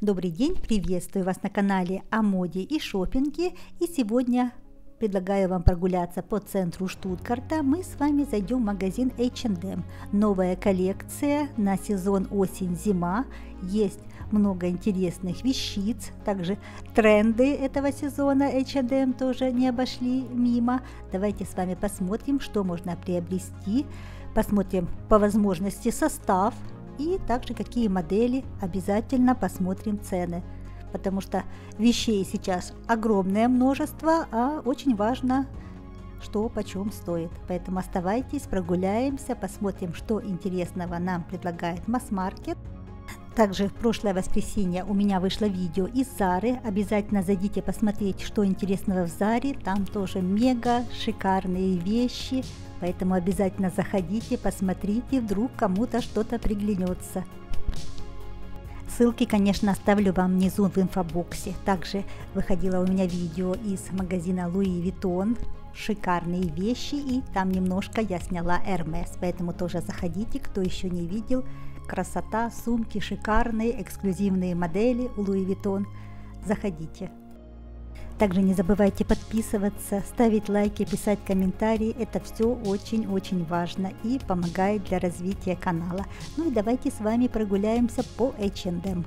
Добрый день, приветствую вас на канале о моде и шопинге. И сегодня предлагаю вам прогуляться по центру Штутгарта. Мы с вами зайдем в магазин H&M. Новая коллекция на сезон осень-зима. Есть много интересных вещиц. Также тренды этого сезона H&M тоже не обошли мимо. Давайте с вами посмотрим, что можно приобрести. Посмотрим по возможности состав. И также какие модели, обязательно посмотрим цены, потому что вещей сейчас огромное множество, а очень важно, что почем стоит. Поэтому оставайтесь, прогуляемся, посмотрим, что интересного нам предлагает масс-маркет. Также в прошлое воскресенье у меня вышло видео из Зары. Обязательно зайдите посмотреть, что интересного в Заре. Там тоже мега шикарные вещи. Поэтому обязательно заходите, посмотрите, вдруг кому-то что-то приглянется. Ссылки, конечно, оставлю вам внизу в инфобоксе. Также выходило у меня видео из магазина Louis Vuitton. Шикарные вещи, и там немножко я сняла Hermes. Поэтому тоже заходите, кто еще не видел. Красота, сумки шикарные, эксклюзивные модели у Louis Vuitton. Заходите. Также не забывайте подписываться, ставить лайки, писать комментарии. Это все очень-очень важно и помогает для развития канала. Ну и давайте с вами прогуляемся по H&M.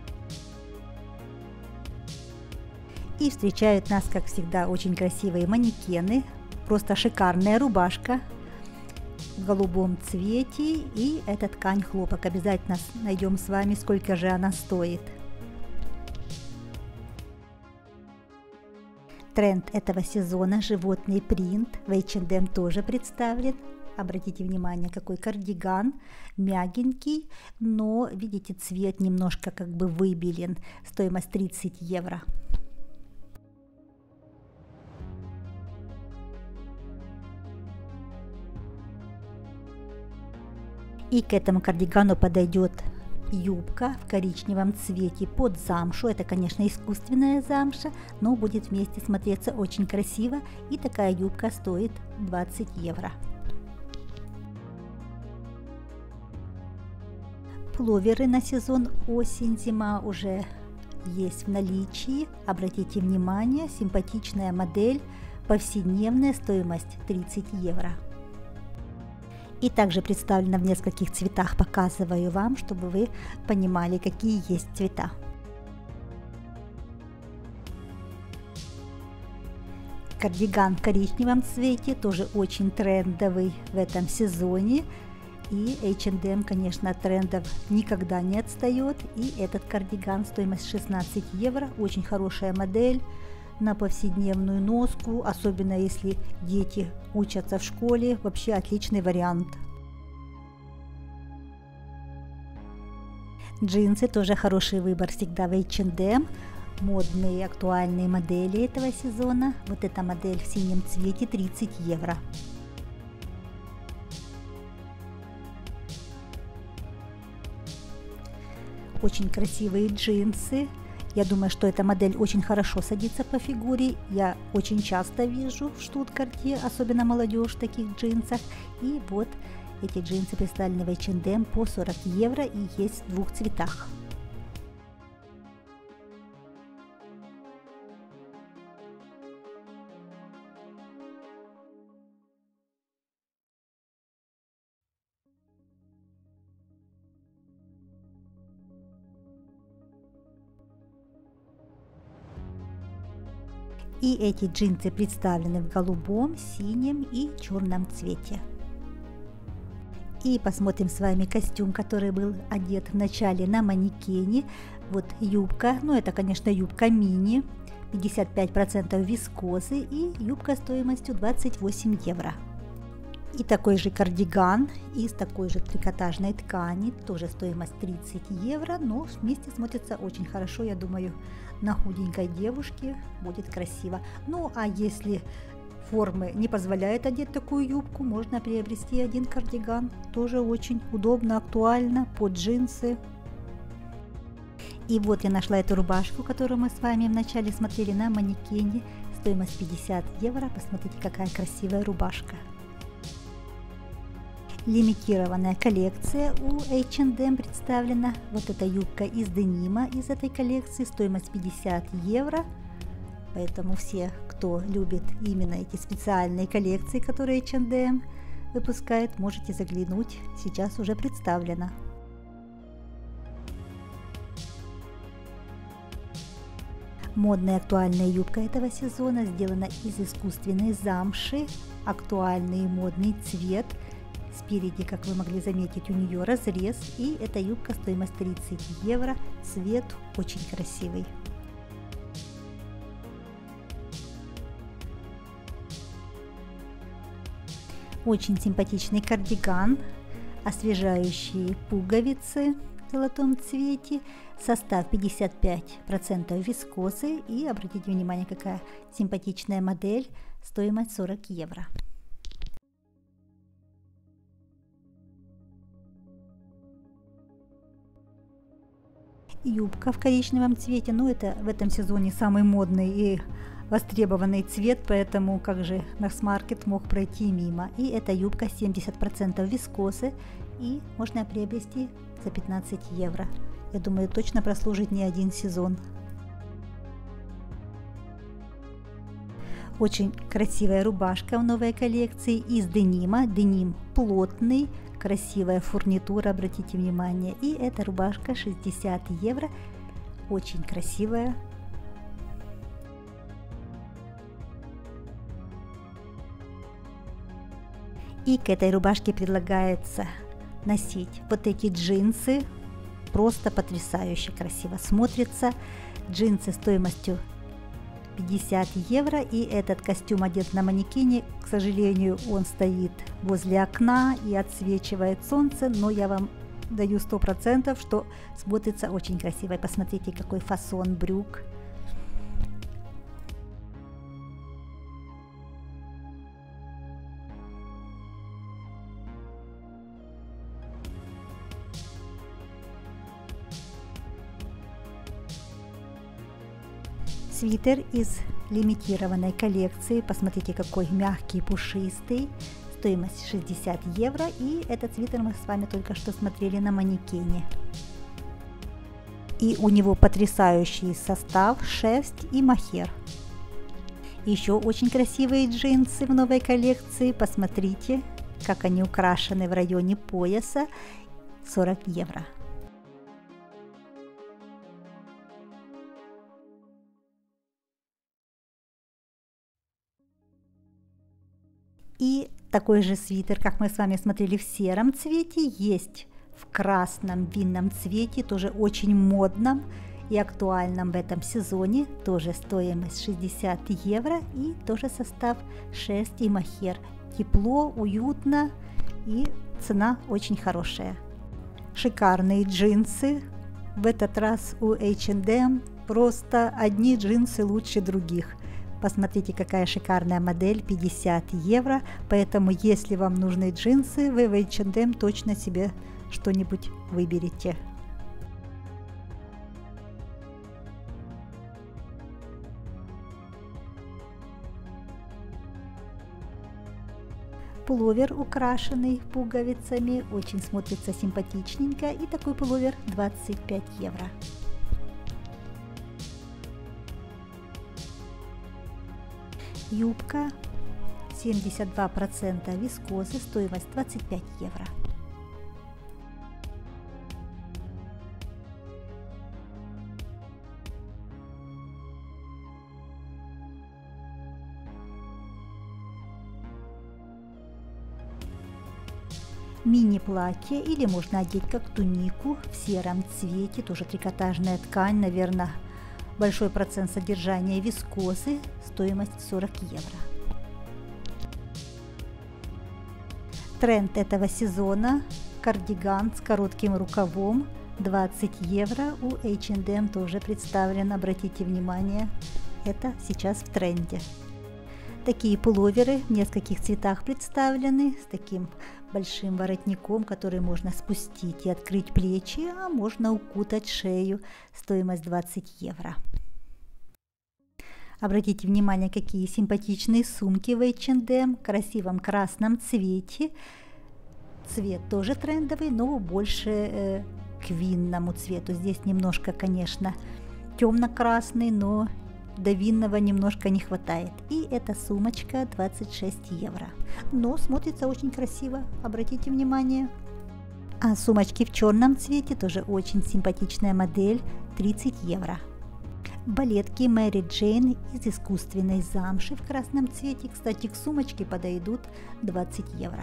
И встречают нас, как всегда, очень красивые манекены. Просто шикарная рубашка в голубом цвете, и эта ткань хлопок. Обязательно найдем с вами, сколько же она стоит. Тренд этого сезона — животный принт. В H&M тоже представлен. Обратите внимание, какой кардиган, мягенький, но видите, цвет немножко как бы выбелен. Стоимость 30 евро. И к этому кардигану подойдет юбка в коричневом цвете под замшу. Это, конечно, искусственная замша, но будет вместе смотреться очень красиво. И такая юбка стоит 20 евро. Пуловеры на сезон осень-зима уже есть в наличии. Обратите внимание, симпатичная модель, повседневная, стоимость 30 евро. И также представлено в нескольких цветах, показываю вам, чтобы вы понимали, какие есть цвета. Кардиган в коричневом цвете, тоже очень трендовый в этом сезоне. И H&M, конечно, от трендов никогда не отстает. И этот кардиган, стоимость 16 евро, очень хорошая модель на повседневную носку, особенно если дети учатся в школе, вообще отличный вариант. Джинсы тоже хороший выбор всегда в H&M. Модные актуальные модели этого сезона. Вот эта модель в синем цвете, 30 евро. Очень красивые джинсы. Я думаю, что эта модель очень хорошо садится по фигуре. Я очень часто вижу в Штутгарте, особенно молодежь, в таких джинсах. И вот эти джинсы представлены в H&M по 40 евро и есть в двух цветах. И эти джинсы представлены в голубом, синем и черном цвете. И посмотрим с вами костюм, который был одет в начале на манекене. Вот юбка, ну это, конечно, юбка мини, 55% вискозы, и юбка стоимостью 28 евро. И такой же кардиган из такой же трикотажной ткани, тоже стоимость 30 евро, но вместе смотрится очень хорошо, я думаю, на худенькой девушке будет красиво. Ну а если формы не позволяют одеть такую юбку, можно приобрести один кардиган, тоже очень удобно, актуально, под джинсы. И вот я нашла эту рубашку, которую мы с вами вначале смотрели на манекене, стоимость 50 евро, посмотрите, какая красивая рубашка. Лимитированная коллекция у H&M представлена. Вот эта юбка из денима из этой коллекции, стоимость 50 евро. Поэтому все, кто любит именно эти специальные коллекции, которые H&M выпускает, можете заглянуть. Сейчас уже представлена. Модная актуальная юбка этого сезона сделана из искусственной замши. Актуальный и модный цвет. Спереди, как вы могли заметить, у нее разрез. И эта юбка стоимость 30 евро. Цвет очень красивый. Очень симпатичный кардиган. Освежающие пуговицы в золотом цвете. Состав 55% вискозы. И обратите внимание, какая симпатичная модель. Стоимость 40 евро. Юбка в коричневом цвете. Ну, это в этом сезоне самый модный и востребованный цвет, поэтому как же масс-маркет мог пройти мимо. И эта юбка 70% вискозы. И можно приобрести за 15 евро. Я думаю, точно прослужит не один сезон. Очень красивая рубашка в новой коллекции из денима. Деним плотный, красивая фурнитура, обратите внимание. И эта рубашка 60 евро. Очень красивая. И к этой рубашке предлагается носить вот эти джинсы. Просто потрясающе красиво смотрится. Джинсы стоимостью 50 евро. И этот костюм одет на манекене. К сожалению, он стоит возле окна и отсвечивает солнце. Но я вам даю 100%, что смотрится очень красиво. И посмотрите, какой фасон брюк. Свитер из лимитированной коллекции. Посмотрите, какой мягкий, пушистый. Стоимость 60 евро. И этот свитер мы с вами только что смотрели на манекене. И у него потрясающий состав, шерсть и мохер. Еще очень красивые джинсы в новой коллекции. Посмотрите, как они украшены в районе пояса. 40 евро. И такой же свитер, как мы с вами смотрели в сером цвете, есть в красном винном цвете, тоже очень модном и актуальном в этом сезоне. Тоже стоимость 60 евро и тоже состав шерсть и мохер. Тепло, уютно и цена очень хорошая. Шикарные джинсы. В этот раз у H&M просто одни джинсы лучше других. Посмотрите, какая шикарная модель, 50 евро. Поэтому, если вам нужны джинсы, вы в H&M точно себе что-нибудь выберете. Пуловер, украшенный пуговицами, очень смотрится симпатичненько. И такой пуловер 25 евро. Юбка 72% вискозы, стоимость 25 евро. Мини-платье или можно одеть как тунику в сером цвете, тоже трикотажная ткань, наверное, большой процент содержания вискозы, стоимость 40 евро. Тренд этого сезона – кардиган с коротким рукавом, 20 евро. У H&M тоже представлен, обратите внимание, это сейчас в тренде. Такие пуловеры в нескольких цветах представлены, с таким большим воротником, который можно спустить и открыть плечи, а можно укутать шею. Стоимость 20 евро. Обратите внимание, какие симпатичные сумки в H&M в красивом красном цвете. Цвет тоже трендовый, но больше к винному цвету. Здесь немножко, конечно, темно-красный, но до винного немножко не хватает. И эта сумочка 26 евро. Но смотрится очень красиво, обратите внимание. А сумочки в черном цвете тоже очень симпатичная модель, 30 евро. Балетки Мэри Джейн из искусственной замши в красном цвете. Кстати, к сумочке подойдут 20 евро.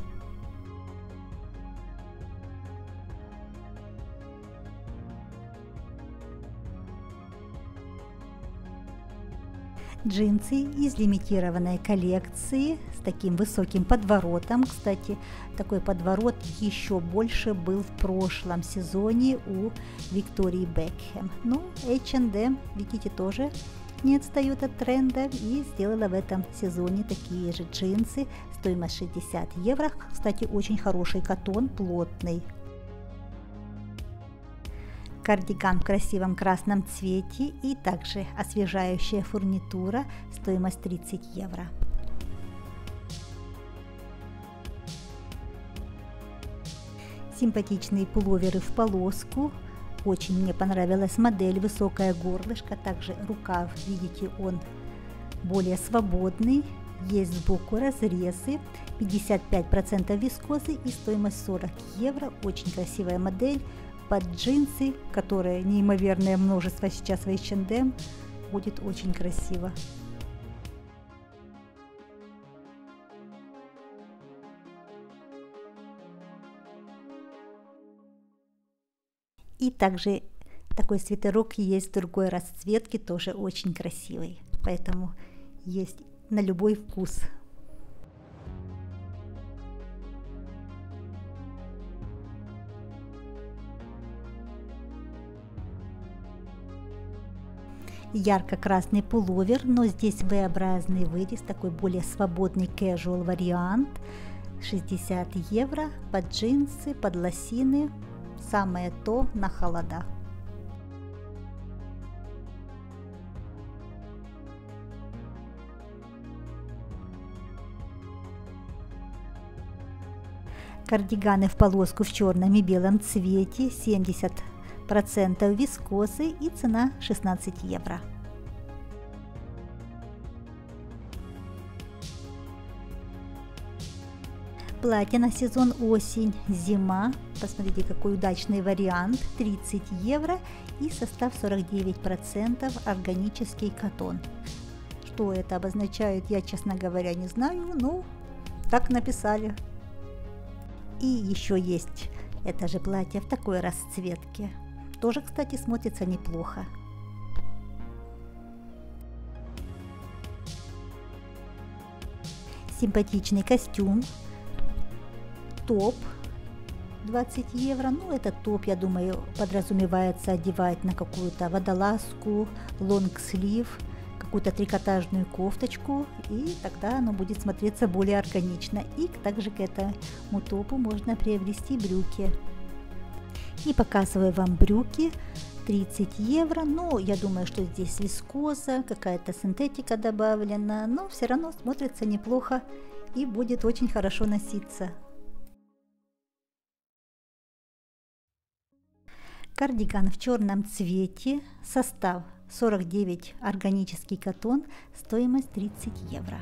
Джинсы из лимитированной коллекции с таким высоким подворотом. Кстати, такой подворот еще больше был в прошлом сезоне у Виктории Бекхэм. Ну, H&M, видите, тоже не отстает от тренда и сделала в этом сезоне такие же джинсы. Стоимость 60 евро. Кстати, очень хороший катон, плотный. Кардиган в красивом красном цвете и также освежающая фурнитура, стоимость 30 евро. Симпатичные пуловеры в полоску. Очень мне понравилась модель, высокое горлышко, также рукав, видите, он более свободный. Есть сбоку разрезы, 55% вискозы и стоимость 40 евро. Очень красивая модель. Под джинсы, которые неимоверное множество сейчас в H&M, будет очень красиво. И также такой свитерок есть в другой расцветке, тоже очень красивый. Поэтому есть на любой вкус. Ярко-красный пуловер, но здесь V-образный вырез, такой более свободный casual вариант. 60 евро, под джинсы, под лосины, самое то на холода. Кардиганы в полоску в черном и белом цвете, 70% вискозы и цена 16 евро. Платье на сезон осень-зима. Посмотрите, какой удачный вариант. 30 евро и состав 49% органический катон. Что это обозначает, я, честно говоря, не знаю, но так написали. И еще есть это же платье в такой расцветке. Тоже, кстати, смотрится неплохо. Симпатичный костюм. Топ 20 евро. Ну, этот топ, я думаю, подразумевается одевать на какую-то водолазку, лонгслив, какую-то трикотажную кофточку, и тогда оно будет смотреться более органично. И также к этому топу можно приобрести брюки. И показываю вам брюки, 30 евро. Ну, я думаю, что здесь вискоза, какая-то синтетика добавлена, но все равно смотрится неплохо и будет очень хорошо носиться. Кардиган в черном цвете, состав 49 органический катон, стоимость 30 евро.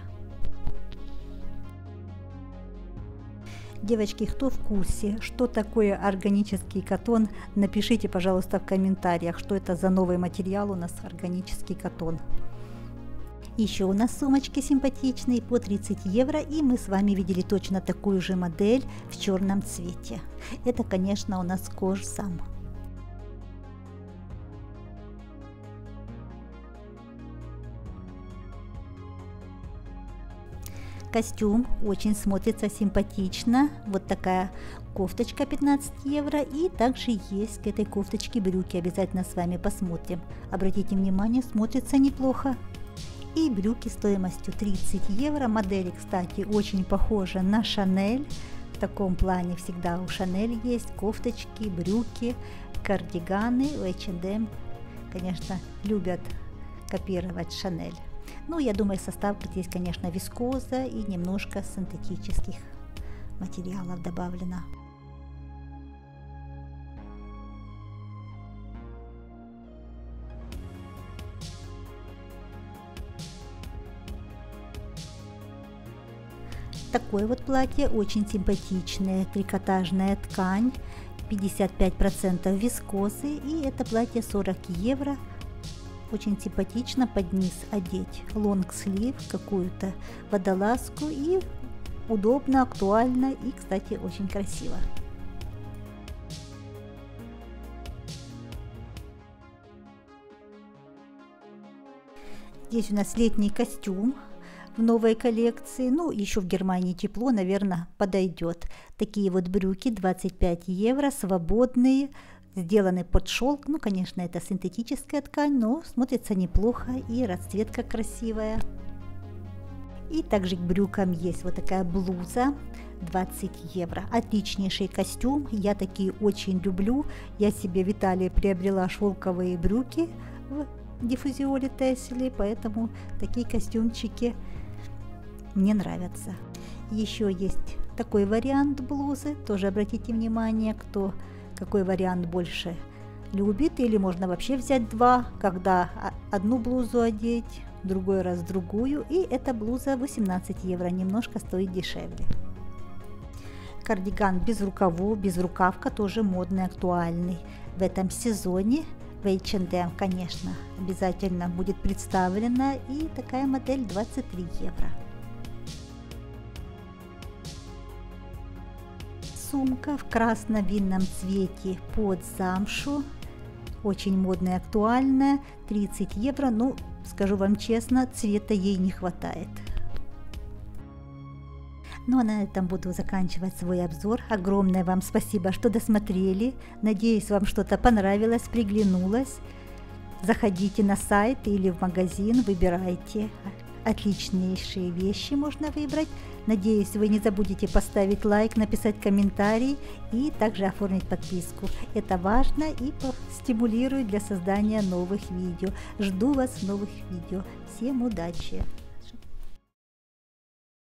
Девочки, кто в курсе, что такое органический катон, напишите, пожалуйста, в комментариях, что это за новый материал у нас, органический катон. Еще у нас сумочки симпатичные по 30 евро, и мы с вами видели точно такую же модель в черном цвете. Это, конечно, у нас Кожзам. Костюм очень смотрится симпатично. Вот такая кофточка 15 евро. И также есть к этой кофточке брюки. Обязательно с вами посмотрим. Обратите внимание, смотрится неплохо. И брюки стоимостью 30 евро. Модели, кстати, очень похожи на Шанель. В таком плане всегда у Шанель есть кофточки, брюки, кардиганы. У H&M, конечно, любят копировать Шанель. Ну, я думаю, состав здесь, конечно, вискоза и немножко синтетических материалов добавлено. Такое вот платье очень симпатичное, трикотажная ткань, 55% вискозы, и это платье 40 евро. Очень симпатично под низ одеть лонгслив, какую-то водолазку, и удобно, актуально и, кстати, очень красиво. Здесь у нас летний костюм в новой коллекции. Ну, еще в Германии тепло, наверное, подойдет. Такие вот брюки 25 евро, свободные, сделаны под шелк. Ну, конечно, это синтетическая ткань, но смотрится неплохо и расцветка красивая. И также к брюкам есть вот такая блуза, 20 евро. Отличнейший костюм, я такие очень люблю. Я себе в Италии приобрела шелковые брюки в диффузиоре Тесли, поэтому такие костюмчики мне нравятся. Еще есть такой вариант блузы, тоже обратите внимание, кто какой вариант больше любит, или можно вообще взять два, когда одну блузу одеть, другой раз другую, и эта блуза 18 евро, немножко стоит дешевле. Кардиган без рукавов, без рукавка, тоже модный, актуальный в этом сезоне. В H&M, конечно, обязательно будет представлена, и такая модель 23 евро. Сумка в красно-винном цвете под замшу, очень модная, актуальная, 30 евро, ну, скажу вам честно, цвета ей не хватает. Ну а на этом буду заканчивать свой обзор. Огромное вам спасибо, что досмотрели. Надеюсь, вам что-то понравилось, приглянулось. Заходите на сайт или в магазин, выбирайте. Отличнейшие вещи можно выбрать. Надеюсь, вы не забудете поставить лайк, написать комментарий и также оформить подписку. Это важно и стимулирует для создания новых видео. Жду вас в новых видео. Всем удачи!